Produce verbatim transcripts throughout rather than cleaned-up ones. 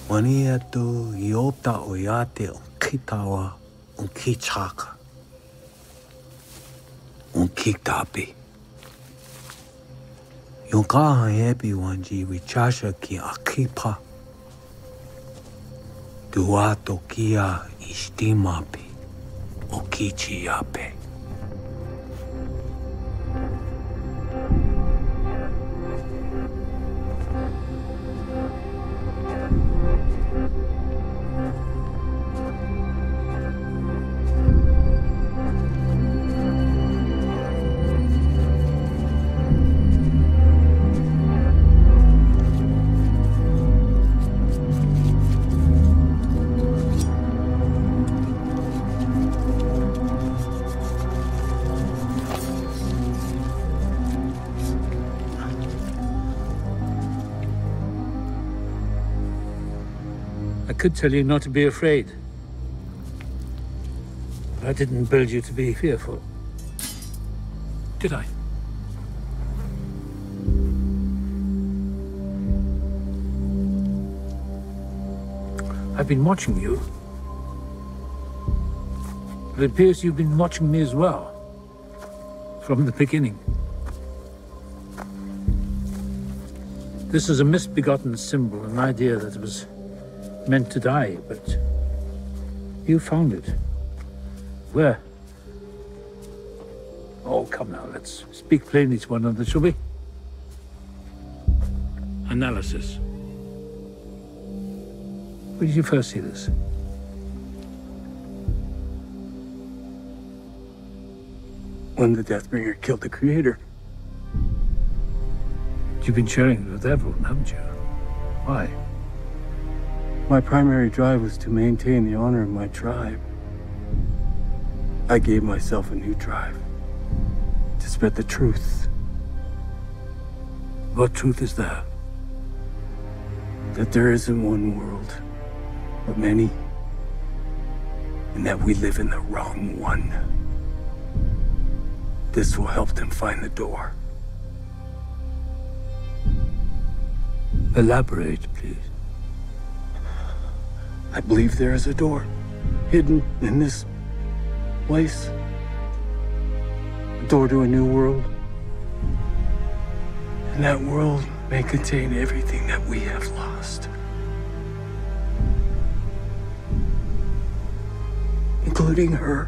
Wania tu iota oyate on kitawa on kichaka on kitapi. Yonkaha epi wanji wichasha ki akipa. Duato kia istimapi o kichiape. I could tell you not to be afraid. But I didn't build you to be fearful. Did I? I've been watching you. But it appears you've been watching me as well. From the beginning. This is a misbegotten symbol, an idea that was meant to die, but you found it. Where? Oh, come now, let's speak plainly to one another, shall we? Analysis. Where did you first see this? When the Deathbringer killed the Creator. You've been sharing it with everyone, haven't you? Why? My primary drive was to maintain the honor of my tribe. I gave myself a new drive. To spread the truth. What truth is there? That there isn't one world, but many. And that we live in the wrong one. This will help them find the door. Elaborate, please. I believe there is a door hidden in this place. A door to a new world. And that world may contain everything that we have lost. Including her.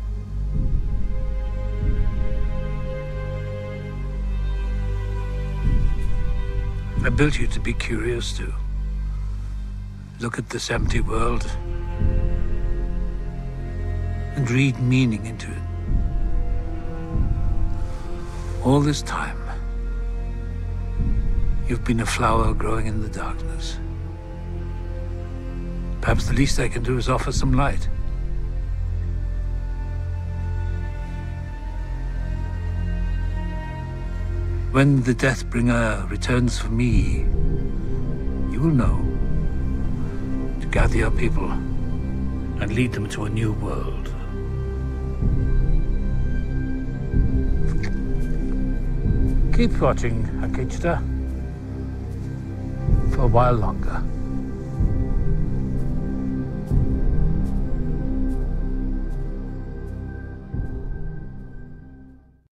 I built you to be curious, to look at this empty world and read meaning into it. All this time, you've been a flower growing in the darkness. Perhaps the least I can do is offer some light. When the Deathbringer returns for me, you will know to gather your people and lead them to a new world. Keep watching, Akecheta, for a while longer.